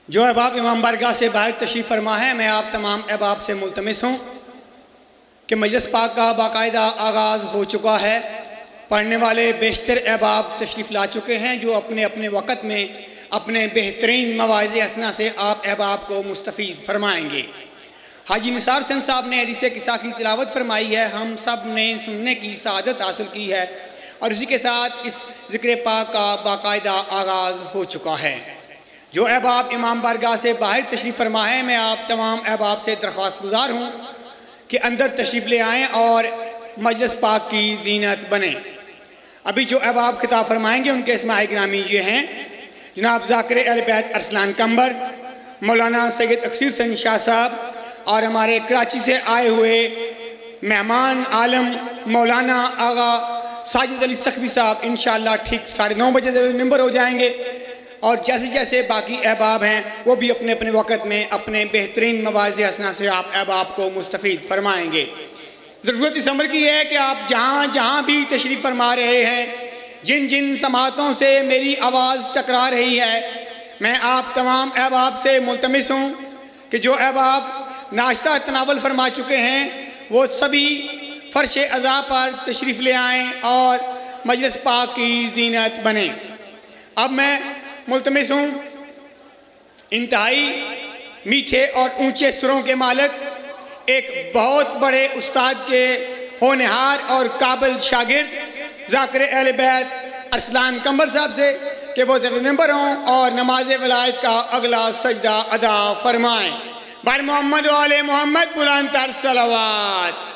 जो अहबाब इमाम बारगाह से बाहर तशरीफ़ फरमा है, मैं आप तमाम अहबाब से मुल्तमिस हूँ कि मजलिस पाक का बाकायदा आगाज़ हो चुका है। पढ़ने वाले बेशतर अहबाब तशरीफ़ ला चुके हैं जो अपने अपने वक़्त में अपने बेहतरीन मवाज़े हसना से आप अहबाब को मुस्तफ़ीद फरमाएँगे। हाजी निसार हुसैन साहब ने हदीस किस्सा की तिलावत फरमाई है, हम सब ने सुनने की सआदत हासिल की है और इसी के साथ इस ज़िक्र पाक का बाकायदा आगाज़ हो चुका है। जो अहबाब इमाम बारगाह से बाहर तशरीफ़ फरमा है, मैं आप तमाम अहबाब से दरख्वास्त गुजार हूँ कि अंदर तशरीफ़ ले आएँ और मजलिस पाक की जीनत बने। अभी जो अहबाब खिताब फरमाएँगे उनके इस्माए गिरामी ये हैं, जनाब ज़ाकिर अहले बैत अरसलान कंबर, मौलाना सैयद अक्सीर हुसैन शाह साहब और हमारे कराची से आए हुए मेहमान आलम मौलाना आगा साजिद अली सखवी साहब इंशाअल्लाह ठीक 9:30 बजे मेंबर हो जाएंगे। और जैसे जैसे बाकी अहबाब हैं वो भी अपने अपने वक़्त में अपने बेहतरीन मवाज़े हसना से आप अहबाब को मुस्तफ़ीद फरमाएँगे। ज़रूरत इस अमर की है कि आप जहाँ जहाँ भी तशरीफ़ फरमा रहे हैं, जिन जिन समातों से मेरी आवाज़ टकरा रही है, मैं आप तमाम अहबाब से मुल्तमिस हूँ कि जो अहबाब नाश्ता तनावल फरमा चुके हैं वो सभी फ़र्श अज़ा पर तशरीफ़ ले आएँ और मजलिस पाक की जीनत बने। अब मैं मुल्तमिस हूँ इंतहाई मीठे और ऊंचे सुरों के मालिक, एक बहुत बड़े उस्ताद के होनहार और काबिल शागिर्द ज़ाकिर अहले बैत अरसलान कंबर साहब से कि वो जब मेंबर हों और नमाज वलायत का अगला सजदा अदा फरमाएँ। बार मोहम्मद वाले मोहम्मद बुलंद तर सलावत।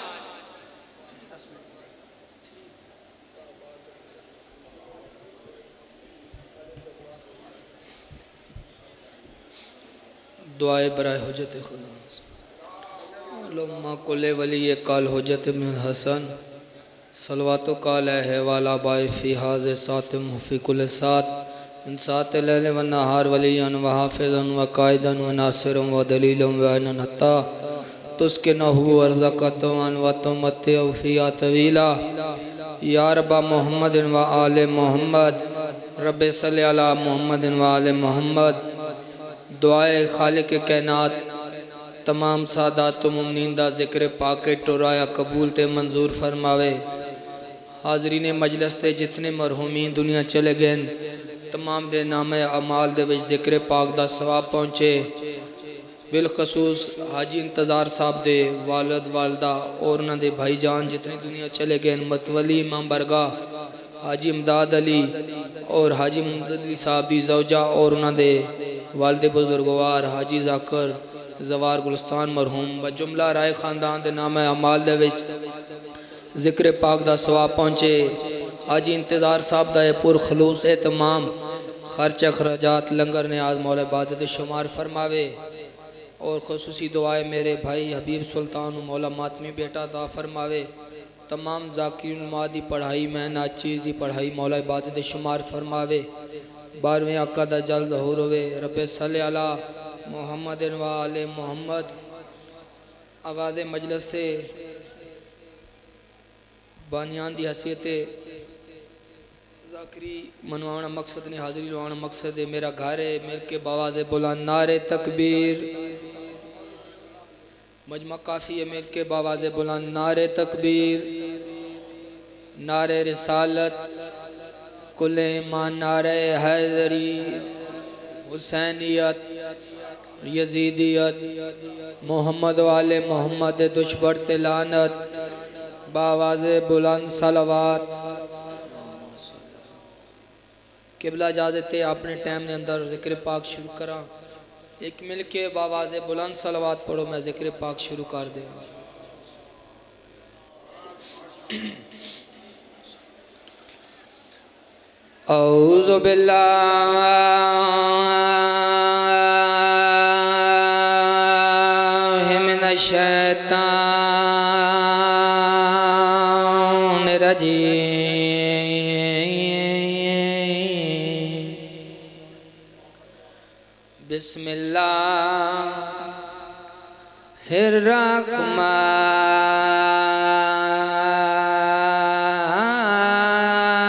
दुआए बराए हुज्जत खुदा कुल्ले वली काल हुज्जत बिन हसन सलवातो काल है वाला बाय फी हाज़ सात मुफ़ी कुल सात इंसात लैल व नहार वलियन व हाफिज़न व कायदन व नासिरन व दलीलन व अनन हत्ता तुस्के नहु अर्ज़क़तवन व तुमत्ते फ़िया तवीला या रब्बा मुहम्मदिन व आले मोहम्मद रब्बे सल्लि अला मुहम्मदिन व आले मोहम्मद। दुआए खालिक कैनात तमाम सादात मुमनीन दा ज़िक्र पाके टुराया कबूल ते मंजूर फरमावे। हाज़रीन मजलिस ते जितने मरहूमीन दुनिया चले गए तमाम दे नामे अमाल दे विच ज़िक्र पाक दा सवाब पहुँचे। बिलखसूस हाजी इंतज़ार साहब दे वालद वालदा और उन्हां दे भाईजान जितने दुनिया चले गए, मतवली इमाम बरगाह हाजी इमदाद अली और हाजी मुमदद अली साहब दी ज़ौजा और उन्हां दे वालिद बुजुर्गवार हाजी ज़ाकर जवार गुलस्तान मरहूम व जुमला राय ख़ानदान के नाम अमाल दे विच ज़िक्र पाक दा सवाब पहुँचे। हाजी इंतज़ार साहब दा पुरखलूस एहतमाम खर्च अखराजात लंगर न्याज मौला इबादत शुमार फरमावे और खुसूसी दुआए मेरे भाई हबीब सुल्तान मौला मातमी बेटा दा फरमावे। तमाम ज़ाकिर माँ दी पढ़ाई में नाचीज़ दी पढ़ाई मौला इबादत शुमार फरमावे। 12वें आका दा जल्द हो रवे रब्बे सल्ले अला मोहम्मद व आले मोहम्मद। आगाज़ मजलिस से बानियान दी हसीयत ज़ाकरी मनवाना मकसद ने हाज़री लवाना मकसद है। मेरा घर है मिल के बावाज़े बुलंद नारे तकबीर, मजमा काफ़ी है मिल के बावाज़े बुलंद नारे तकबीर, नारे रिसालत कुल ईमान, नारे हैदरी, हुसैनियत, यजीदियत, मोहम्मद वाले मोहम्मद दुश्मन ते लानत, बावाज़े बुलंद सलावत। किबला इजाज़त है अपने टाइम के अंदर ज़िक्र पाक शुरू करा। एक मिल के बावाज़े बुलंद सलावत पढ़ो, मैं ज़िक्र पाक शुरू कर दे। औज़ु बिल्लाहि मिनश शैतानिर रजीम। बिस्मिल्लाहिर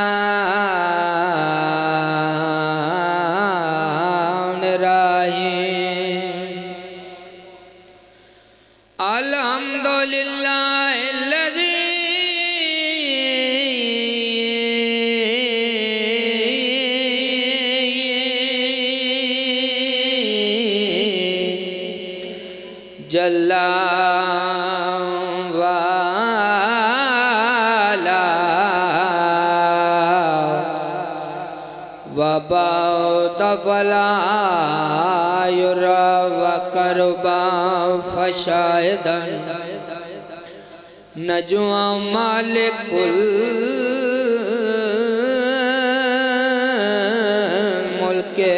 रहमानिर रहीम। वबाउद फला युरा वकरबा फशाहिदन नजुआ मालिकुल मुल्के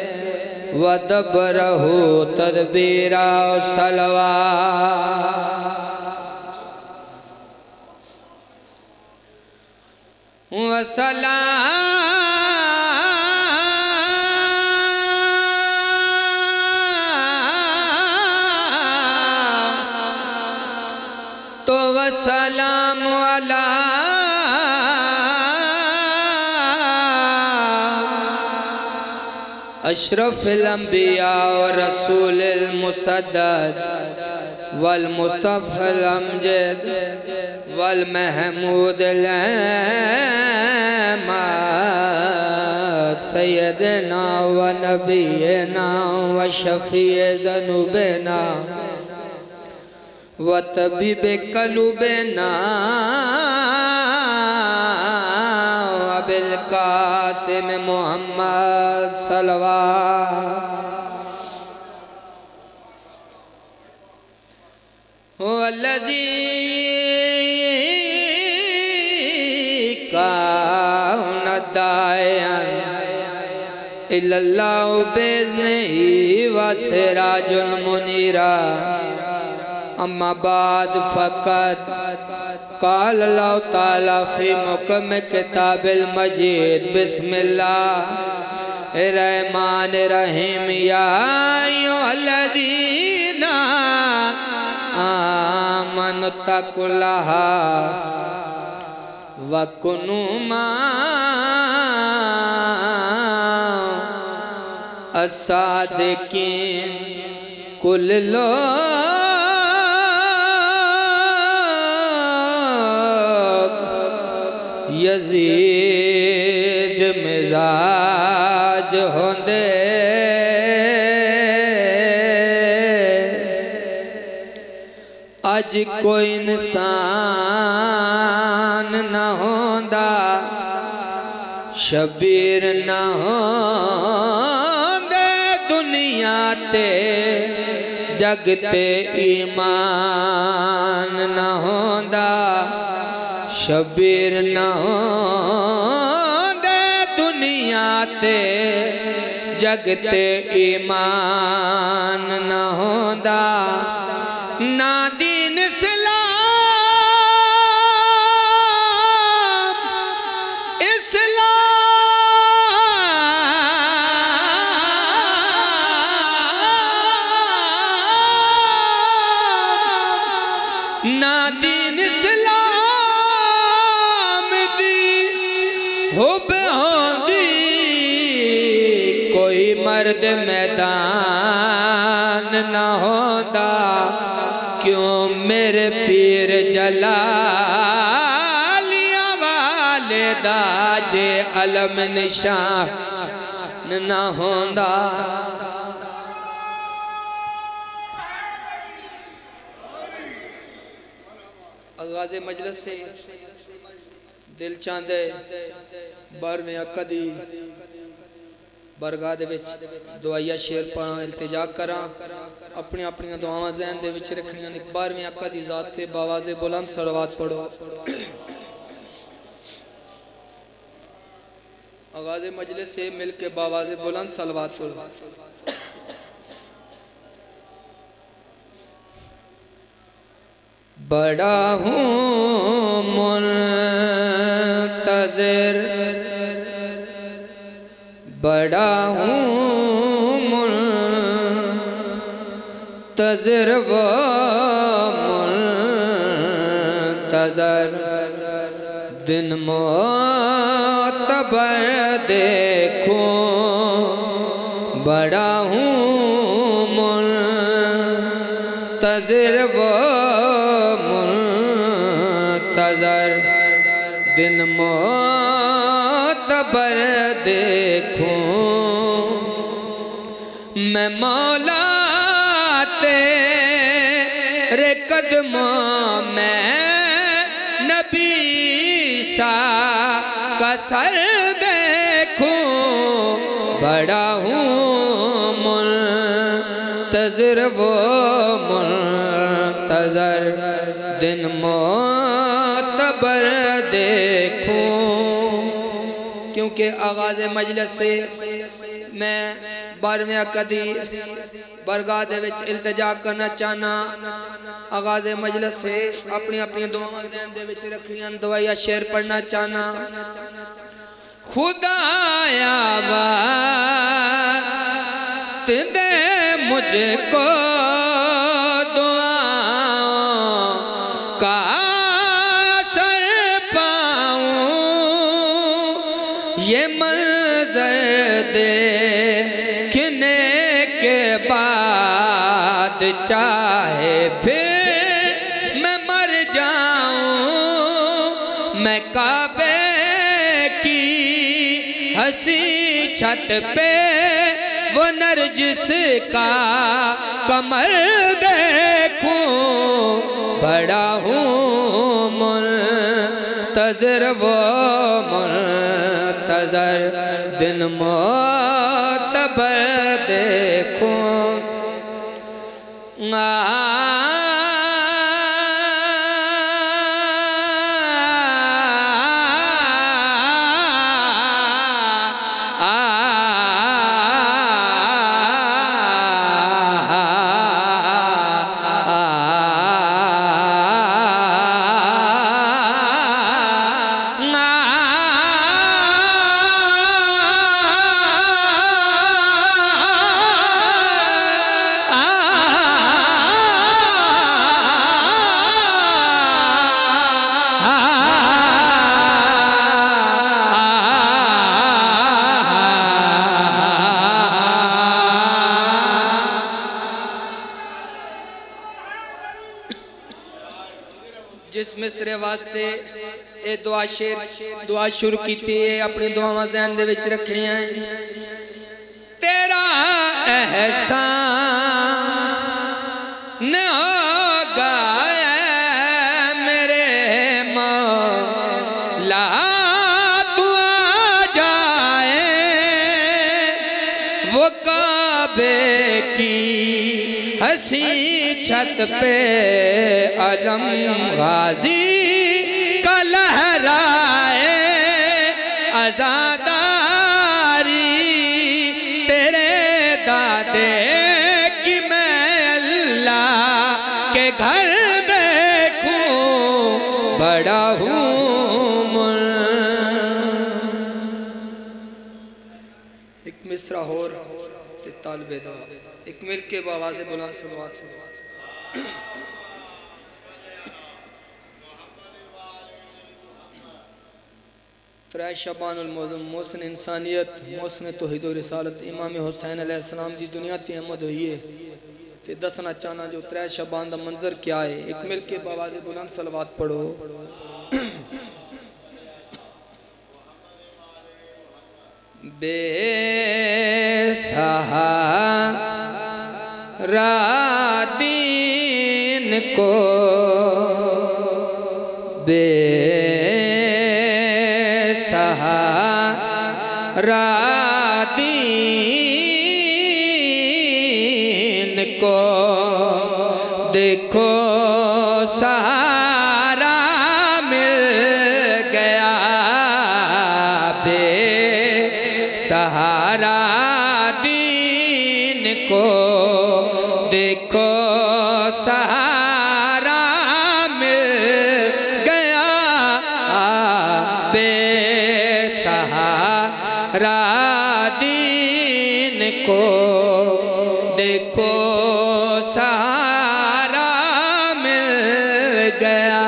वदबरहु तदबीरा सलवा वसला तो वसलाम अला अशरफिल अंबिया व रसूलिल मुसद्दद वल मुस्तफ़ल अमजद वल महमूदिल सय्यदना व नबीना व शफ़ीए ज़ुनूबना व तबीबे क़ुलूबना अबिल क़ासिम मुहम्मद सल्लल्लाहु वल्लज़ी काना दायन इल्लल्लाहु बिइज़्निही व सिराजुल मुनीरा अम्मा बाद फ़क़त क़ाल अल्लाहु तआला फ़ी मुक़म किताबिल मजीद बिस्मिल्लाह रहमान रहीम या अय्युहल्लज़ीना आमनु तक़ुल्लाहा व कुनू अस्सादिकीन कुल लोग यजीद मिजाज होंदे अज कोई इंसान न होंदा शबीर न होंदे दुनिया ते जगते ईमान न होंदा शबीर न होंदे दुनिया ते जगते ईमान न होंदा ना दीन ना दीन इस्लाम दी हुब होंदी कोई मर्द मैदान न होंदा क्यों मेरे पीर जलालिया वाले दा जे अलम निशान न होंदा आगाज़े मजलिस से दिल चाहते 12वें अक्का दी बरगाह दे विच दुआया शेर पढ़ा इल्तिजा करा अपनी अपनी दुआवां ज़हन दे विच रखनियां ने 12वें अक्का दी ज़ात ते बावाज़े बुलंद सलवात पढ़ो आगाज़े मजलिस से मिल के बावाज़े बुलंद सलवात पढ़ो बड़ा हूँ मुंतज़िर बड़ा हूँ मुंतज़िर व मुंतज़र दिन मोतबर देखूं बड़ा हूँ मुंतज़िर व दिन मोतबर देखूं मैं मौला तेरे कदमों में नबी सा का सर देखूं बड़ा हूँ मुंतज़िर वो मुंतज़र दिन मोतबर देखूं। क्योंकि आगाज़ मजलिस से मैं 12वें कदी बरगाह दे विच इल्तिजा करना चाहना। आगाज़ मजलिस से अपनी अपनी दुआवां ज़हन दे विच रखनियां, दुआया शेर पढ़ना चाहना। खुदाया बात दे मुझको दुआओं का असर पाऊं, ये मंज़र देखने के बाद चाहे फिर मैं मर जाऊं। मैं काबे की हंसी छत पे वो नरजिस का कमर देखूं। बड़ा हूँ मुंतज़िर वो मुंतज़र दिन मोतबर देखूं। जिस मिसरे वास्ते ये दुआ शेर दुआ शुरू की है, अपनी दुआवां ज़हन दे विच रखनियां है। तेरा एहसान होगा मेरे मौला, तू आ जाए वो काबे की हंसी छत पे अलम गाजी का लहराए। आज़ादारी तेरे दादे की मैं अल्लाह के घर देखूं। बड़ा हूँ एक मिसरा हो तालबे दा एक मिल के बाबा से बुलंद सलवात। त्रै शबानुल मौज़ूम मोहसिन इंसानियत मोहसिन तौहीद और रिसालत इमाम हुसैन अलैहिस्सलाम दी दुनिया ते आमद हुई है। ते दसना चाहना जो त्रै शबान दा मंजर क्या है। एक मिल के बाबा से बुलंद सलवात पढ़ो। बेसहारा दीन को बेसहारा दीन को देखो सहारा मिल गया। सहारा दीन को देखो सहारा मिल गया। बेसहारा दीन को देखो सहारा मिल गया।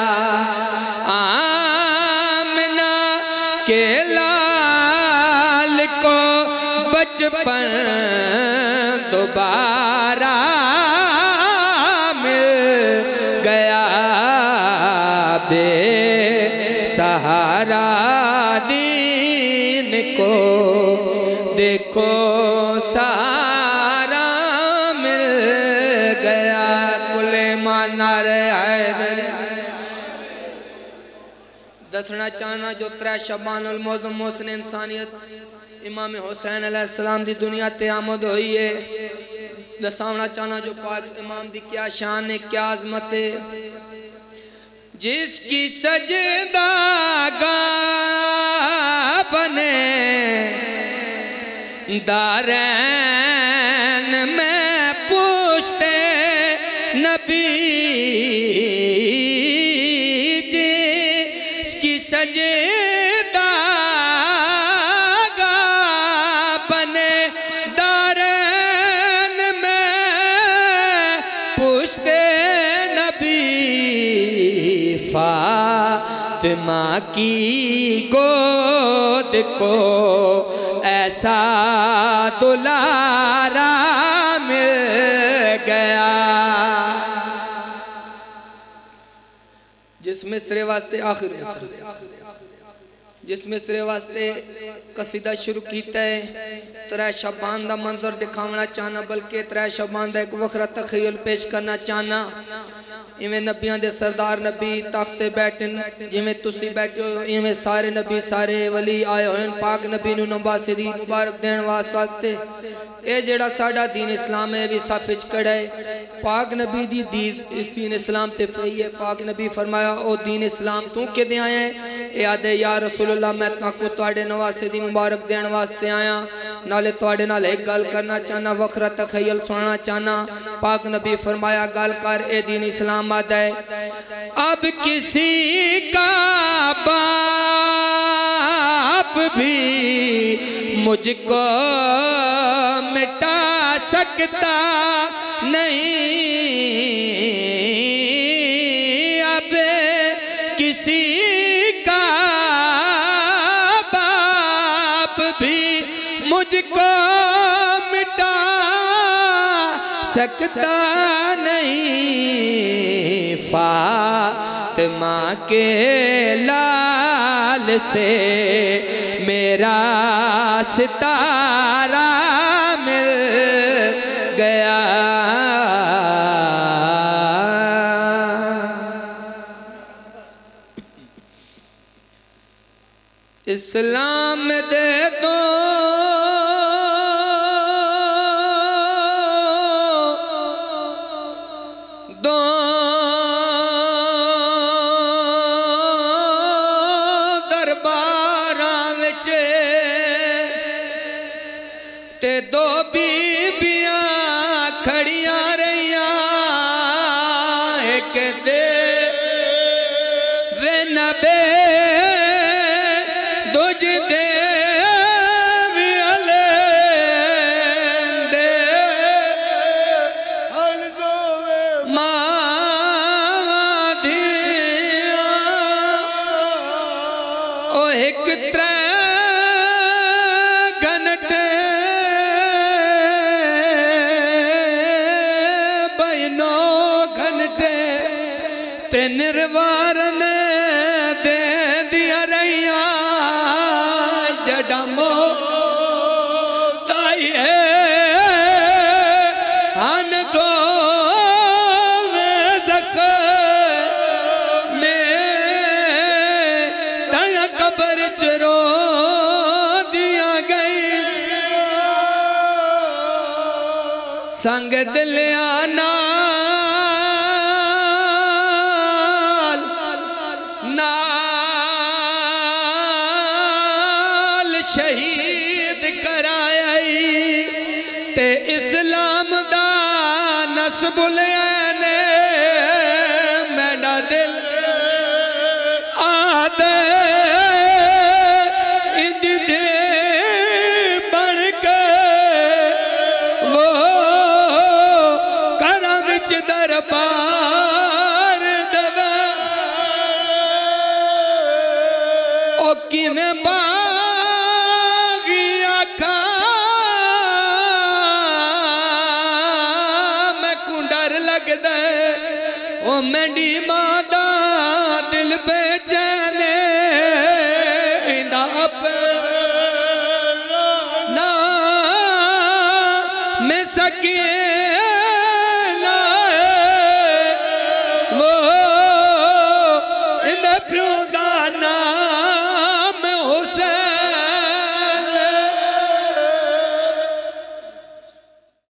आमना के बचपन दोबारा मिल गया। बेसहारा दीन को देखो सहारा मिल गया। कुले मानार दसना चाहना जो त्रै शबानुल मौज़ूम मोहसिन इंसानियत इमाम हुसैन अलैहिस्सलाम दी दुनिया ते आमद हुई है। दसावना चाहना जो पाक इमाम दी क्या शान है, क्या अजमत है। जिसकी सजदागा बने दारैन में पूछते नबी, जिसकी सजदागा बने दारैन में पूछते नबी, फातिमा की गोद को ऐसा दुलारा मिल गया। जिस मिसरे वास्ते आखिर जिस मिसरे वास्ते कसीदा शुरू किया है, त्रै शबान का मंजर दिखावना चाहना, बल्कि त्रै शबान का एक वखरा तखय्युल पेश करना चाहना। इवें नबियां दे सरदार नबी तख्ते बैठे, जिवें तुसी बैठे हो इवें सारे नबी सारे वली आए हुए पाक नबी नूं नवासी मुबारक देण वास्ते। ये जेड़ा साडा दीन इस्लाम है भी सफ विच खड़ा है। पाक नबी दी इस दीन इस्लाम ते फई है। पाक नबी फरमाया ओ दीन इस्लाम तू किदे आया है? ए आदे या रसूलुल्लाह मैं ताको तुहाडे नवासे दी मुबारक देण वास्ते आया, नाले तुहाडे नाल एक गल करना चाहना, वखरा तखय्युल सुनना चाहना। पाक नबी फरमाया गल कर। ए दीन इस्लाम आदा है, अब किसी का बाप भी मुझको मिटा सकता नहीं, अब किसी का बाप भी मुझको मिटा सकता नहीं। फातिमा के लाल से मेरा सितारा मिल गया। इस्लाम दे दो ते दो बीबियां खड़ियां रहियां, एक दे वे नबे दुज दे निर्वारन दे दिया रैया जडमो ताई है हन दो जक में तया कबर चरो दिया गई संग दिलियाना शहीद कराया ते इस्लाम दा नस्बुल ने मेरा दिल आदे इंद दे बन के वो करा विच दरबार दवा ओ किवें मेरी मां दा दिल बेचैन इंदा ना मैं सके